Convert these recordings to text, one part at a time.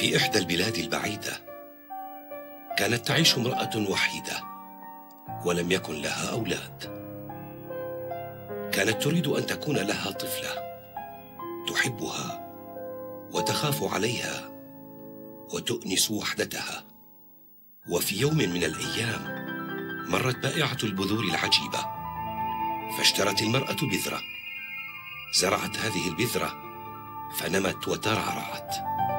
في إحدى البلاد البعيدة كانت تعيش امرأة وحيدة ولم يكن لها أولاد. كانت تريد أن تكون لها طفلة تحبها وتخاف عليها وتؤنس وحدتها. وفي يوم من الأيام مرت بائعة البذور العجيبة فاشترت المرأة بذرة، زرعت هذه البذرة فنمت وترعرعت.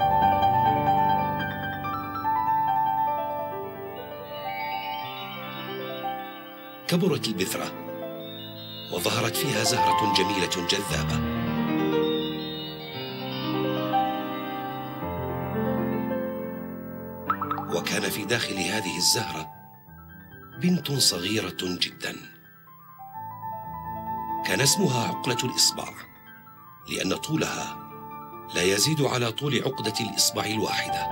كبرت البذرة وظهرت فيها زهرة جميلة جذابة. وكان في داخل هذه الزهرة بنت صغيرة جدا، كان اسمها عقلة الإصبع، لأن طولها لا يزيد على طول عقدة الإصبع الواحدة.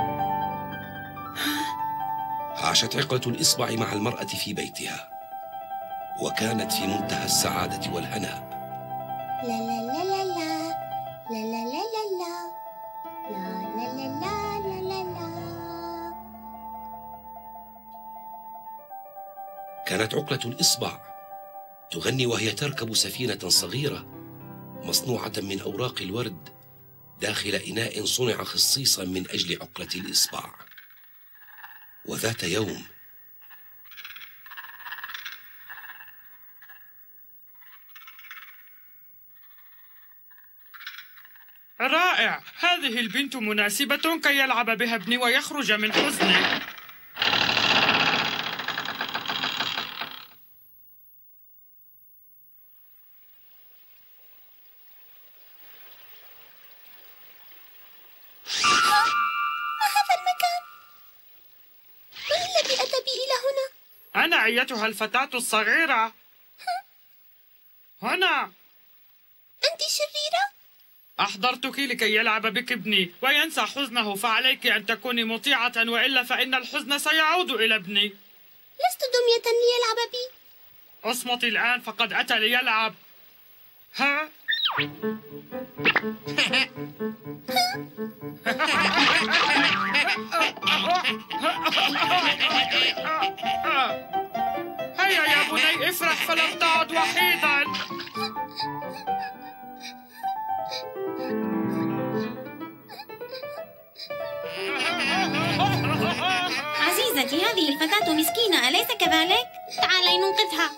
عاشت عقلة الإصبع مع المرأة في بيتها، وكانت في منتهى السعادة والهناء. لا لا لا لا لا لا لا لا لا لا لا لا لا لا. كانت عقلة الإصبع تغني وهي تركب سفينة صغيرة مصنوعة من أوراق الورد داخل إناء صنع خصيصا من أجل عقلة الإصبع. وذات يوم رائع! هذه البنت مناسبة كي يلعب بها ابني ويخرج من حزنه. أنا أيتها الفتاة الصغيرة. هنا. أنت شريرة؟ أحضرتك لكي يلعب بك ابني وينسى حزنه، فعليك أن تكوني مطيعة، وإلا فإن الحزن سيعود إلى ابني. لست دمية ليلعب بي. اصمتي الآن، فقد أتى ليلعب. ها؟ هيا يا بني، افرح فلم تعد وحيدا. عزيزتي، هذه الفتاة مسكينة، أليس كذلك؟ تعالي ننقذها.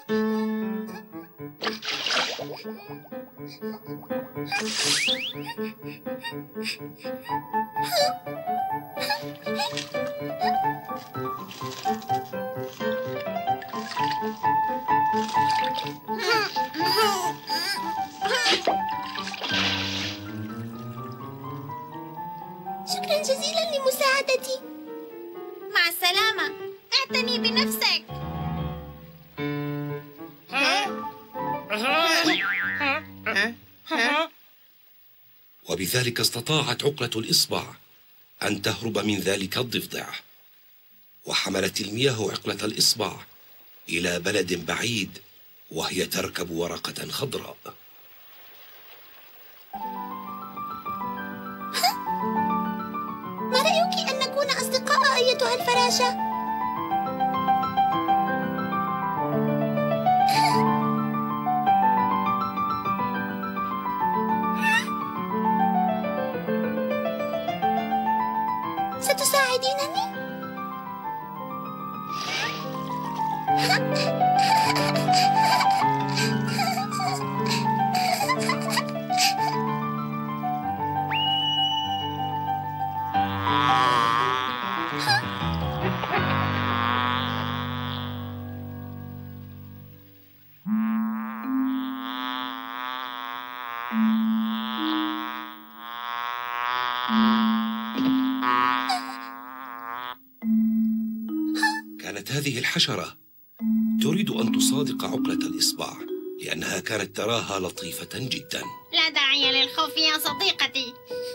شكرا جزيلا لمساعدتي. مع السلامة، اعتني بنفسك. وبذلك استطاعت عقلة الإصبع أن تهرب من ذلك الضفدع، وحملت المياه عقلة الإصبع إلى بلد بعيد وهي تركب ورقة خضراء. ما رأيك أن نكون أصدقاء أيتها الفراشة؟ ستساعدينني؟ كانت هذه الحشرة تريد أن تصادق عقلة الإصبع لأنها كانت تراها لطيفة جدا. لا داعي للخوف يا صديقتي.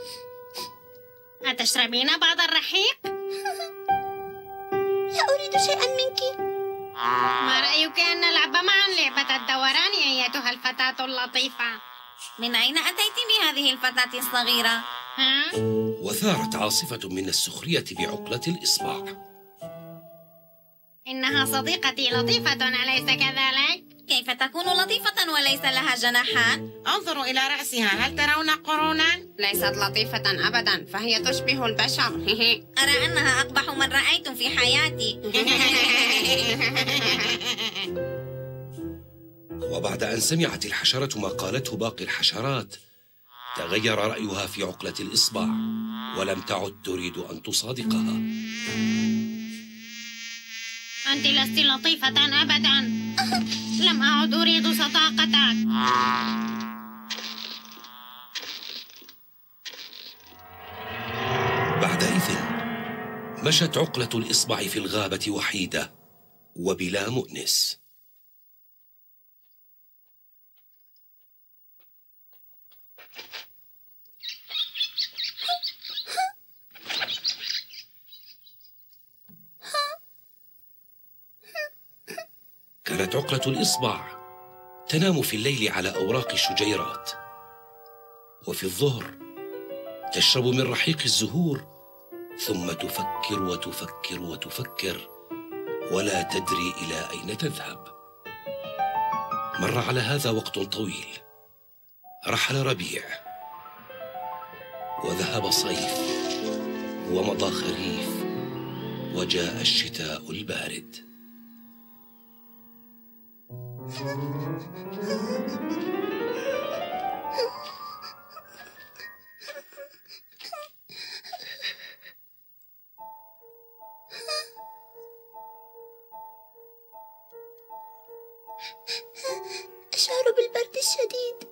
أتشربين بعض الرحيق؟ لا أريد شيئا منك. ما رأيك أن نلعب معا لعبة الدوران أيتها الفتاة اللطيفة؟ من أين أتيت بهذه الفتاة الصغيرة؟ ها؟ وثارت عاصفة من السخرية بعقلة الإصبع. إنها صديقتي لطيفة أليس كذلك؟ كيف تكون لطيفة وليس لها جناحات؟ انظروا إلى رأسها، هل ترون قرونا؟ ليست لطيفة أبدا، فهي تشبه البشر. أرى أنها أقبح من رأيت في حياتي. وبعد أن سمعت الحشرة ما قالته باقي الحشرات، تغير رأيها في عقلة الإصبع، ولم تعد تريد أن تصادقها. أنت لست لطيفة أبدا. لم أعد أريد صداقتك. بعدئذ مشت عقلة الإصبع في الغابة وحيدة وبلا مؤنس. كانت عقلة الإصبع تنام في الليل على أوراق الشجيرات، وفي الظهر تشرب من رحيق الزهور، ثم تفكر وتفكر وتفكر ولا تدري إلى أين تذهب. مر على هذا وقت طويل، رحل ربيع وذهب صيف ومضى خريف وجاء الشتاء البارد. أشعر بالبرد الشديد.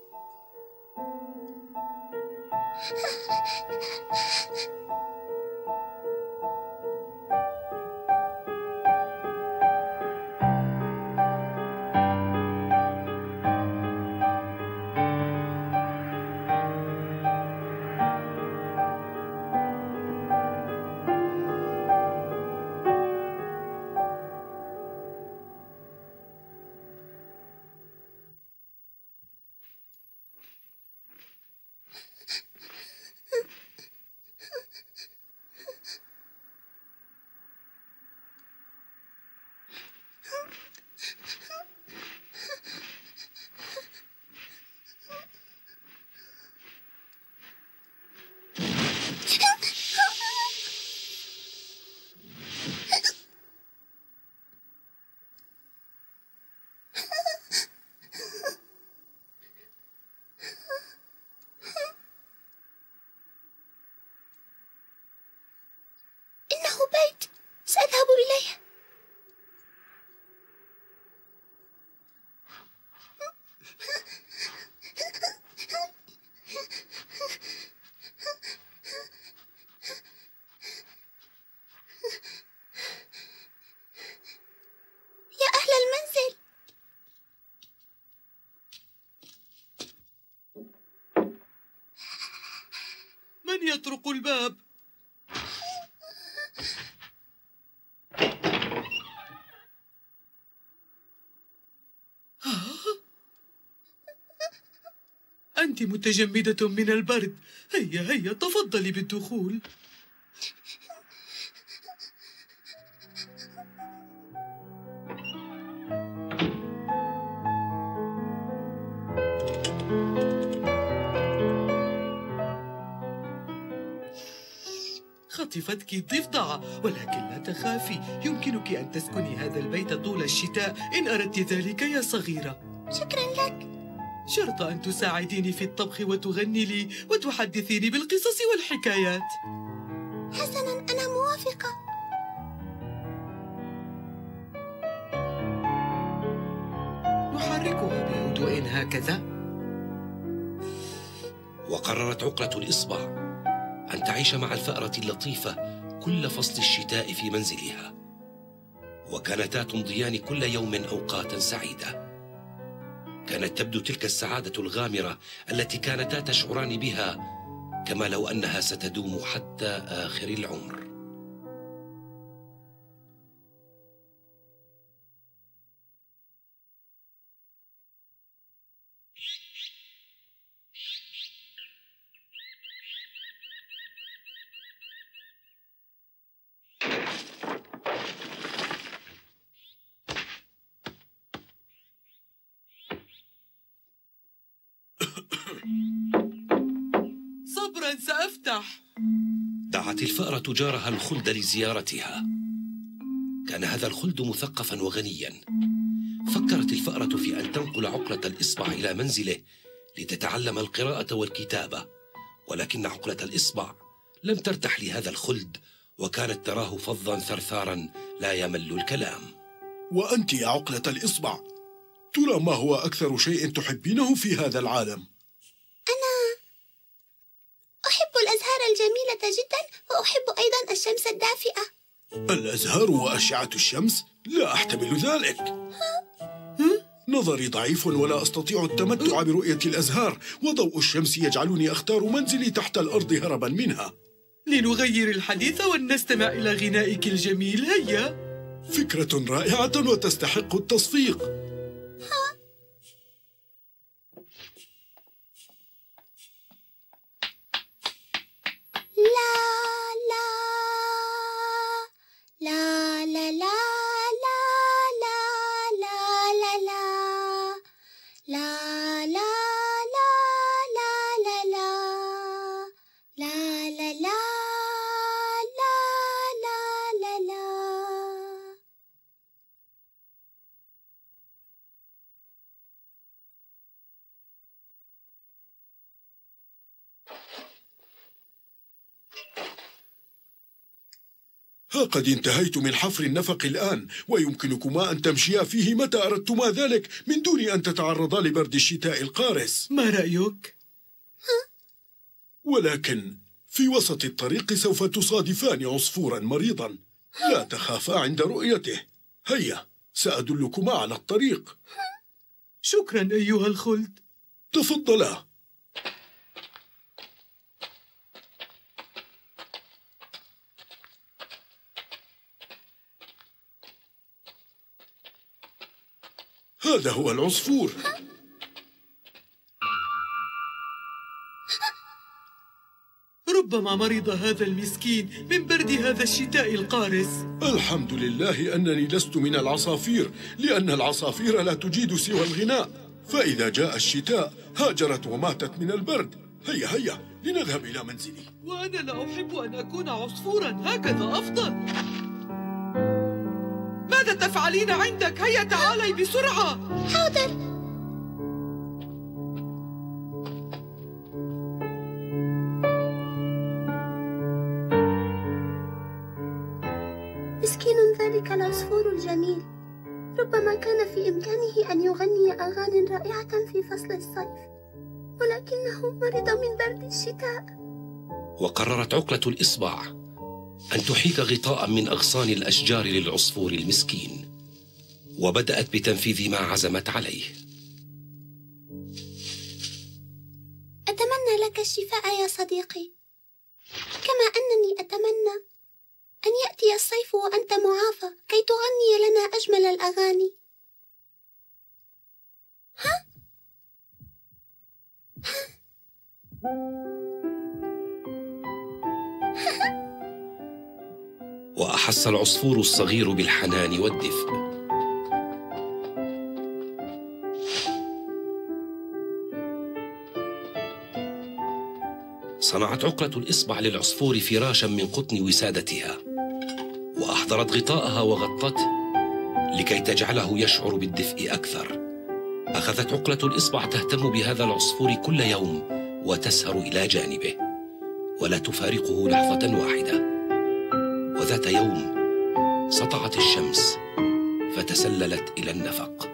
سأذهب إليه. يا أهل المنزل، من يطرق الباب؟ أنت متجمدة من البرد. هيا هيا تفضلي بالدخول. خطفتك الضفدعة، ولكن لا تخافي، يمكنك أن تسكني هذا البيت طول الشتاء إن أردت ذلك يا صغيرة. شكرا لك. شرط أن تساعديني في الطبخ وتغني لي وتحدثيني بالقصص والحكايات. حسنا، أنا موافقة. نحركها بهدوء هكذا. وقررت عقلة الإصبع أن تعيش مع الفأرة اللطيفة كل فصل الشتاء في منزلها، وكانتا تمضيان كل يوم أوقاتا سعيدة. كانت تبدو تلك السعادة الغامرة التي كانتا تشعران بها كما لو أنها ستدوم حتى آخر العمر. غدا سأفتح. دعت الفأرة جارها الخلد لزيارتها. كان هذا الخلد مثقفا وغنيا. فكرت الفأرة في أن تنقل عقلة الإصبع إلى منزله لتتعلم القراءة والكتابة، ولكن عقلة الإصبع لم ترتاح لهذا الخلد، وكانت تراه فظا ثرثارا لا يمل الكلام. وأنت يا عقلة الإصبع، ترى ما هو أكثر شيء تحبينه في هذا العالم؟ أنا أحب الأزهار الجميلة جدا، وأحب أيضا الشمس الدافئة. الأزهار وأشعة الشمس؟ لا أحتمل ذلك. نظري ضعيف ولا أستطيع التمتع برؤية الأزهار، وضوء الشمس يجعلني أختار منزلي تحت الأرض هربا منها. لنغير الحديث ولنستمع إلى غنائك الجميل. هيا. فكرة رائعة وتستحق التصفيق. لا لا لا لا لا ها قد انتهيت من حفر النفق الآن، ويمكنكما أن تمشيا فيه متى أردتما ذلك من دون أن تتعرضا لبرد الشتاء القارس. ما رأيك؟ ولكن في وسط الطريق سوف تصادفان عصفورا مريضا، لا تخافا عند رؤيته. هيا، سأدلكما على الطريق. شكرا أيها الخلد. تفضلا. هذا هو العصفور. ربما مرض هذا المسكين من برد هذا الشتاء القارس. الحمد لله أنني لست من العصافير، لأن العصافير لا تجيد سوى الغناء، فإذا جاء الشتاء هاجرت وماتت من البرد. هيا هيا لنذهب إلى منزلي. وأنا لا أحب أن أكون عصفورا، هكذا أفضل. ماذا تفعلين عندك؟ هيا تعالي بسرعة. حاضر. مسكين ذلك العصفور الجميل، ربما كان في إمكانه أن يغني أغاني رائعة في فصل الصيف، ولكنه مرض من برد الشتاء. وقررت عقلة الإصبع أن تحيك غطاء من أغصان الأشجار للعصفور المسكين، وبدأت بتنفيذ ما عزمت عليه. أتمنى لك الشفاء يا صديقي، كما أنني أتمنى أن يأتي الصيف وأنت معافى كي تغني لنا أجمل الأغاني. وأحس العصفور الصغير بالحنان والدفء. صنعت عقلة الإصبع للعصفور فراشا من قطن وسادتها، وأحضرت غطاءها وغطته لكي تجعله يشعر بالدفء أكثر. أخذت عقلة الإصبع تهتم بهذا العصفور كل يوم وتسهر إلى جانبه ولا تفارقه لحظة واحدة. وذات يوم سطعت الشمس فتسللت إلى النفق.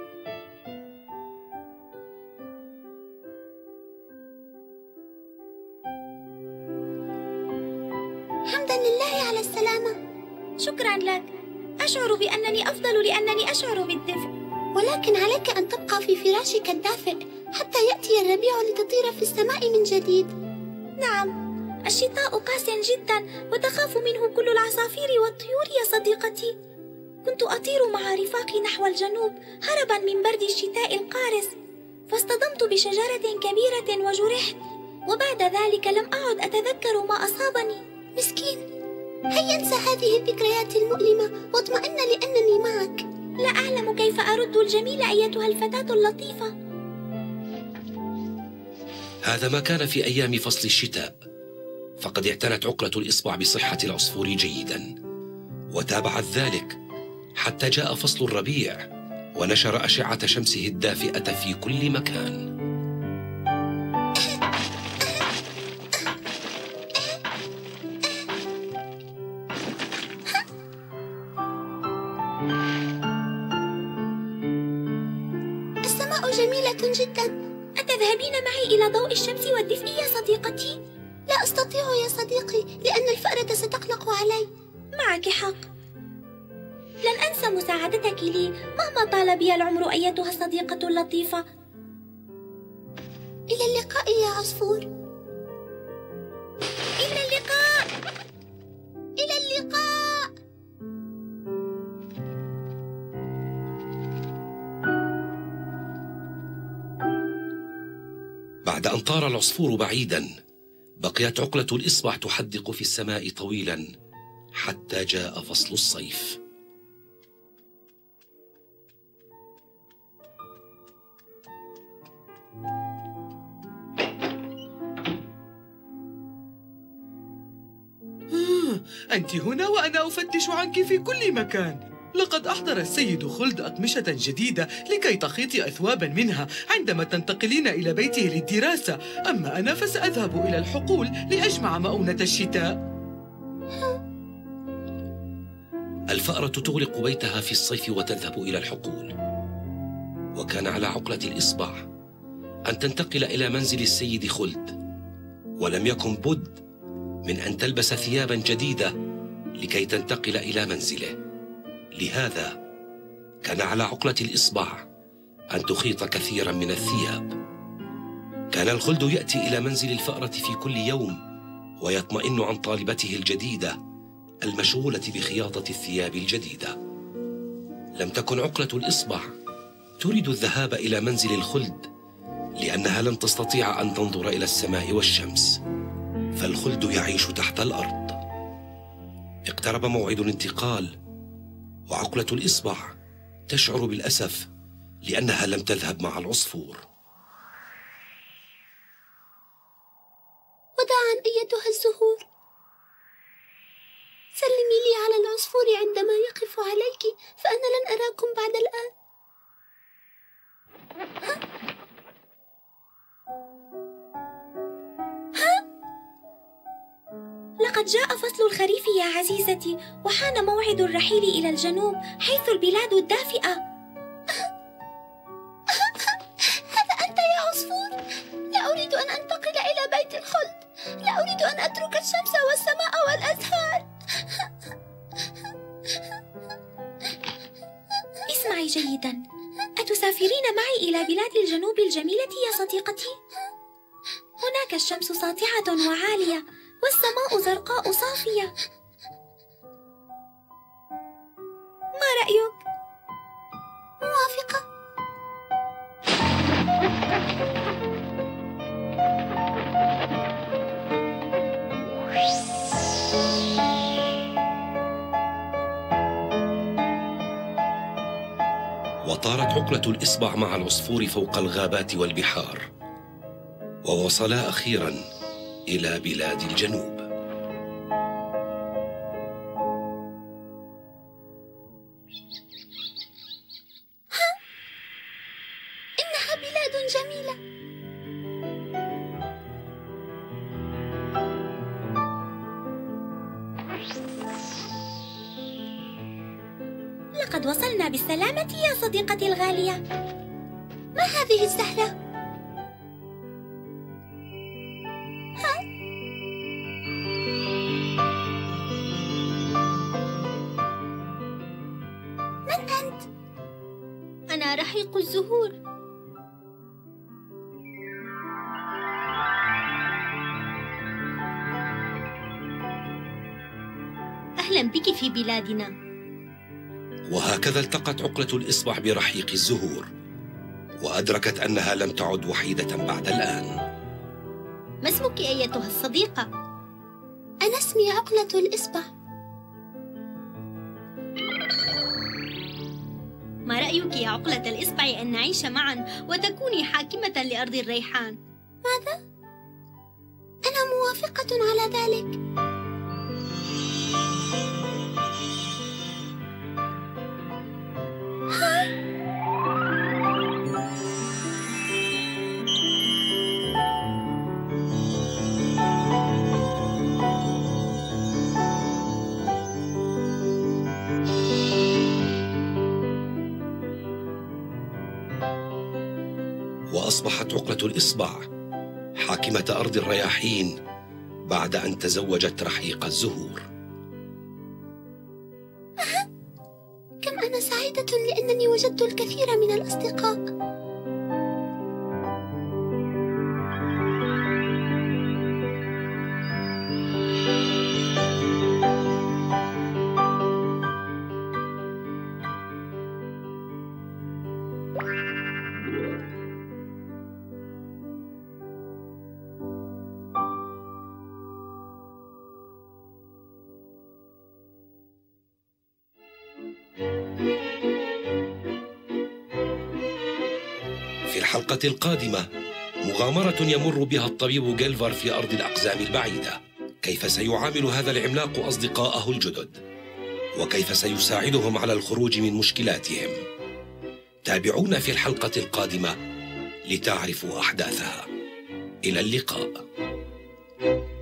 حمدا لله على السلامة. شكرا لك. أشعر بأنني أفضل لأنني أشعر بالدفء. ولكن عليك أن تبقى في فراشك الدافئ حتى يأتي الربيع لتطير في السماء من جديد. نعم، الشتاء قاس جدا وتخاف منه كل العصافير والطيور يا صديقتي. كنت أطير مع رفاقي نحو الجنوب هربا من برد الشتاء القارس، فاصطدمت بشجرة كبيرة وجرحت، وبعد ذلك لم أعد أتذكر ما أصابني. مسكين، هيا انسى هذه الذكريات المؤلمة واطمئن لأنني معك. لا أعلم كيف أرد الجميل أيتها الفتاة اللطيفة. هذا ما كان في أيام فصل الشتاء، فقد اعتنت عقلة الإصبع بصحة العصفور جيدا، وتابعت ذلك حتى جاء فصل الربيع ونشر أشعة شمسه الدافئة في كل مكان. السماء جميلة جدا. أتذهبين معي إلى ضوء الشمس والدفء يا صديقتي؟ لا أستطيع يا صديقي، لأن الفأرة ستقلق علي. معك حق، لن أنسى مساعدتك لي مهما طال بي العمر أيتها الصديقة اللطيفة. إلى اللقاء يا عصفور. إلى اللقاء. إلى اللقاء. بعد أن طار العصفور بعيدا، بقيت عقلة الإصبع تحدق في السماء طويلا حتى جاء فصل الصيف. أنت هنا وأنا أفتش عنك في كل مكان. لقد أحضر السيد خلد أقمشة جديدة لكي تخيطي أثوابا منها عندما تنتقلين إلى بيته للدراسة، أما أنا فسأذهب إلى الحقول لأجمع مؤونة الشتاء. الفأرة تغلق بيتها في الصيف وتذهب إلى الحقول، وكان على عقلة الإصبع أن تنتقل إلى منزل السيد خلد، ولم يكن بد من أن تلبس ثيابا جديدة لكي تنتقل إلى منزله. لهذا كان على عقلة الإصبع أن تخيط كثيرا من الثياب. كان الخلد يأتي إلى منزل الفأرة في كل يوم ويطمئن عن طالبته الجديدة المشغولة بخياطة الثياب الجديدة. لم تكن عقلة الإصبع تريد الذهاب إلى منزل الخلد، لأنها لن تستطيع أن تنظر إلى السماء والشمس، فالخلد يعيش تحت الأرض. اقترب موعد الانتقال، وعقلة الإصبع تشعر بالأسف لأنها لم تذهب مع العصفور. وداعا أيتها الزهور. سلمي لي على العصفور عندما يقف عليك، فأنا لن أراكم بعد الآن. لقد جاء فصل الخريف يا عزيزتي، وحان موعد الرحيل إلى الجنوب حيث البلاد الدافئة. هذا أنت يا عصفور؟ لا أريد أن أنتقل إلى بيت الخلد، لا أريد أن أترك الشمس والسماء والأزهار. اسمعي جيدا، أتسافرين معي إلى بلاد الجنوب الجميلة يا صديقتي؟ هناك الشمس ساطعة وعالية والسماء زرقاء صافية. ما رأيك؟ موافقة. وطارت عقلة الإصبع مع العصفور فوق الغابات والبحار، ووصلا أخيراً إلى بلاد الجنوب. إنها بلاد جميلة. لقد وصلنا بالسلامة يا صديقتي الغالية. ما هذه الزهرة؟ من أنت؟ أنا رحيق الزهور. أهلا بك في بلادنا. وهكذا التقت عقلة الإصبع برحيق الزهور، وأدركت أنها لم تعد وحيدة بعد الآن. ما اسمك أيتها الصديقة؟ أنا اسمي عقلة الإصبع. ما رأيك يا عقلة الإصبع أن نعيش معا وتكوني حاكمة لأرض الريحان؟ ماذا؟ موافقة على ذلك. وأصبحت عقلة الإصبع حاكمة أرض الرياحين بعد أن تزوجت رحيق الزهور. كم أنا سعيدة لأنني وجدت الكثير من الأصدقاء. في الحلقة القادمة مغامرة يمر بها الطبيب جيلفر في أرض الأقزام البعيدة. كيف سيعامل هذا العملاق أصدقاءه الجدد؟ وكيف سيساعدهم على الخروج من مشكلاتهم؟ تابعونا في الحلقة القادمة لتعرفوا أحداثها. إلى اللقاء.